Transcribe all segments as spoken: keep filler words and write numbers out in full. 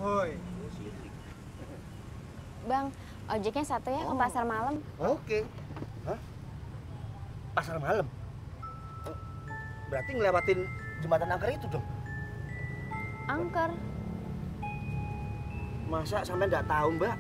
Ahoy. Bang, ojeknya satu ya Oh. ke pasar malam. Oke. Hah? Pasar malam? Oh, berarti ngelewatin jembatan angker itu dong? Angker. Masa sampai nggak tahu, Mbak?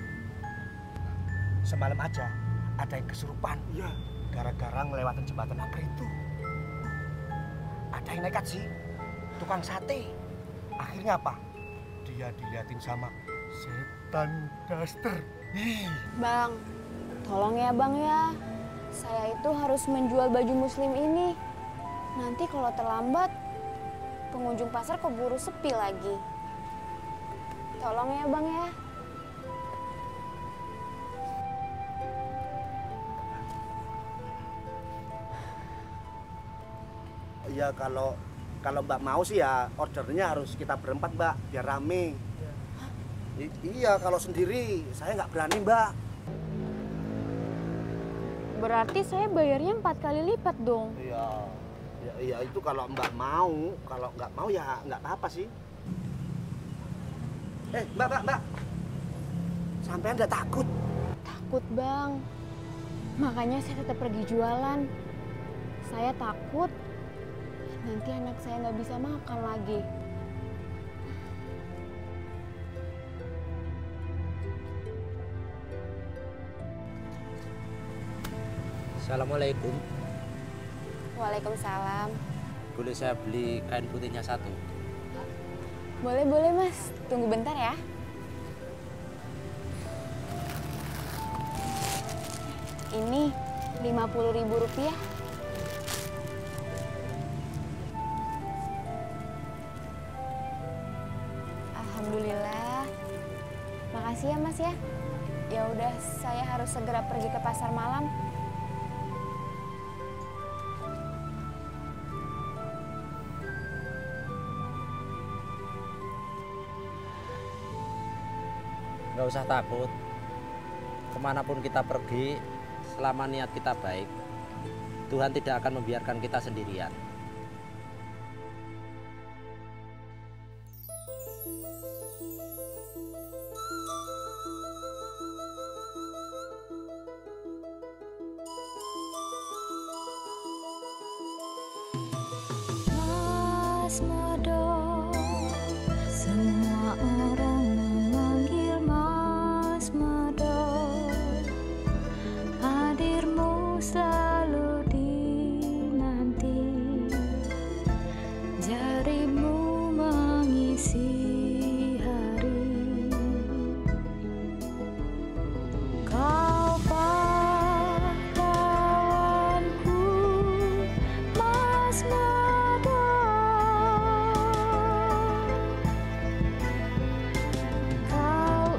Semalam aja ada yang kesurupan. Iya. Gara-gara ngelewatin jembatan angker itu. Ada yang nekat sih, tukang sate. Akhirnya apa? Dia diliatin sama setan daster. Ih. Bang, tolong ya bang ya. Saya itu harus menjual baju muslim ini. Nanti kalau terlambat, pengunjung pasar keburu sepi lagi. Tolong ya bang ya. Iya, kalau kalau Mbak mau sih ya ordernya harus kita berempat, Mbak, biar rame. I- iya, kalau sendiri saya nggak berani, Mbak. Berarti saya bayarnya empat kali lipat dong. Iya, ya, iya itu kalau Mbak mau, kalau nggak mau ya nggak apa-apa sih. Eh, Mbak, Mbak, Mbak, sampean nggak takut? Takut bang. Makanya saya tetap pergi jualan. Saya takut nanti anak saya nggak bisa makan lagi. Assalamualaikum. Waalaikumsalam. Boleh saya beli kain putihnya satu? Boleh, boleh mas. Tunggu bentar ya. Ini lima puluh ribu rupiah. Alhamdulillah. Makasih ya mas ya. Ya udah, saya harus segera pergi ke pasar malam. Nggak usah takut. Kemanapun kita pergi, selama niat kita baik, Tuhan tidak akan membiarkan kita sendirian. Mas Mado, semua orang memanggil Mas Mado. Hadirmu selalu dinanti, jarimu mengisi hari. Kau pahlawanku, Mas Mado. Kau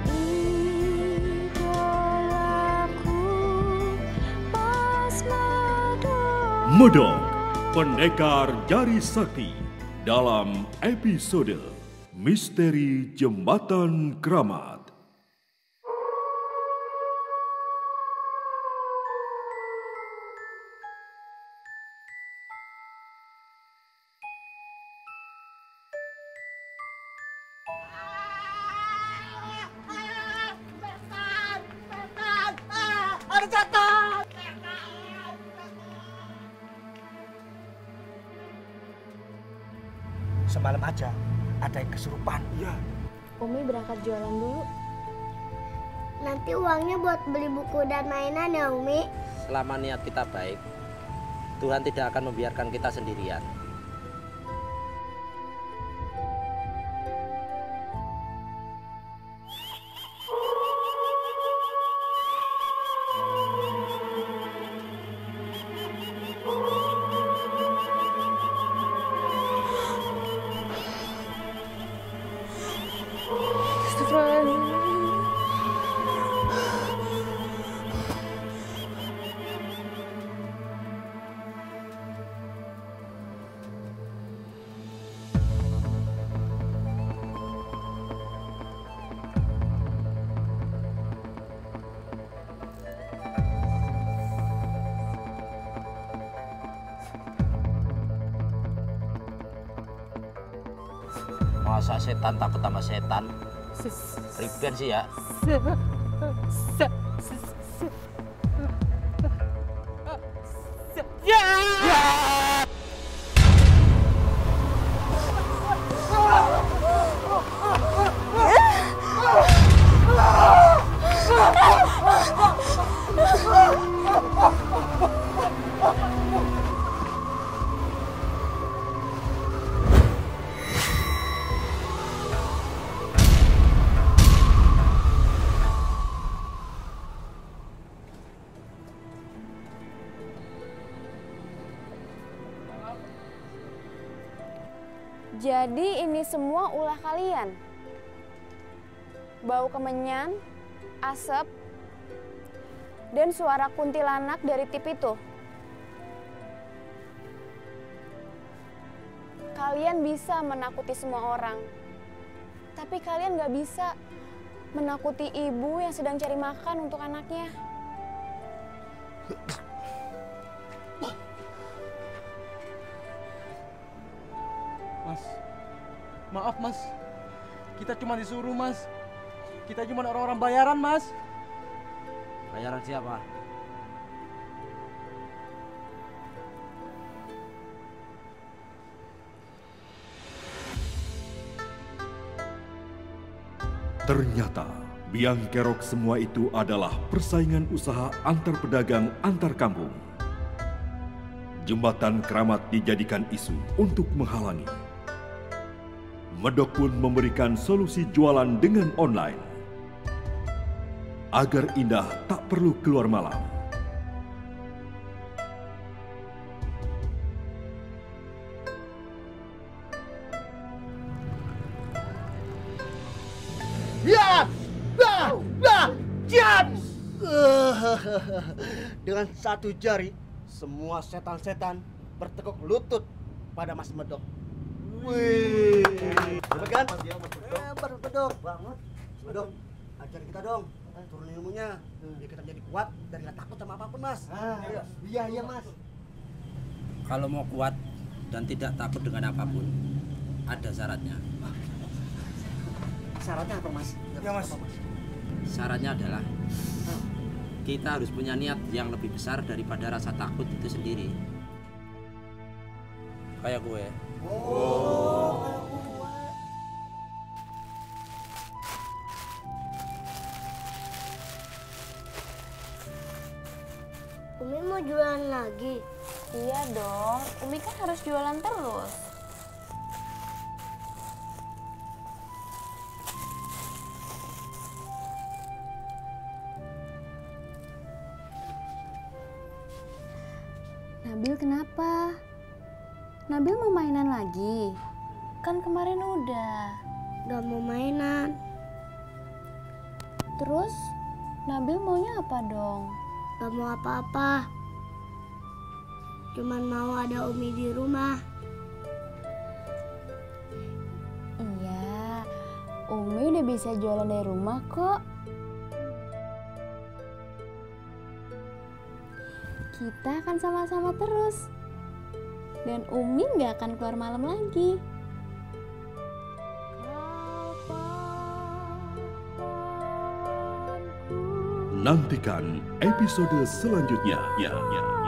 idolaku, Mas Mado. Modok, pendekar jari sakti dalam episode Misteri Jembatan Keramat. Semalam aja ada yang kesurupan. Iya. Umi berangkat jualan dulu. Nanti uangnya buat beli buku dan mainan ya Umi. Selama niat kita baik, Tuhan tidak akan membiarkan kita sendirian. Masa setan takut sama setan? Riben sih ya. Jadi ini semua ulah kalian? Bau kemenyan, asap, dan suara kuntilanak dari tip itu. Kalian bisa menakuti semua orang, tapi kalian gak bisa menakuti ibu yang sedang cari makan untuk anaknya. Mas, maaf mas, kita cuma disuruh mas, kita cuma orang-orang bayaran mas. Bayaran siapa? Ternyata biang kerok semua itu adalah persaingan usaha antar pedagang antar kampung. Jembatan Keramat dijadikan isu untuk menghalangi. Medok pun memberikan solusi jualan dengan online. Agar Indah tak perlu keluar malam. Ya! Bah! Bah! Jam! Dengan satu jari, semua setan-setan bertekuk lutut pada Mas Medok. Wih, bener kan? Hebat Medok banget. Medok, ajarin kita dong, turun ilmunya, biar kita jadi kuat dan nggak takut sama apapun, Mas. Ah, iya, iya, Mas. Kalau mau kuat dan tidak takut dengan apapun, ada syaratnya. Syaratnya apa, Mas? Ya, Mas. Apa, Mas? Syaratnya adalah kita harus punya niat yang lebih besar daripada rasa takut itu sendiri. Kayak gue. Oh. Umi mau jualan lagi? Iya dong, Umi kan harus jualan terus. Nabil kenapa? Nabil mau mainan lagi? Kan kemarin udah. Gak mau mainan. Terus Nabil maunya apa dong? Gak mau apa-apa. Cuman mau ada Umi di rumah. Iya, Umi udah bisa jualan dari rumah kok. Kita akan sama-sama terus. Dan Umi nggak akan keluar malam lagi. Nantikan episode selanjutnya. Ya, ya.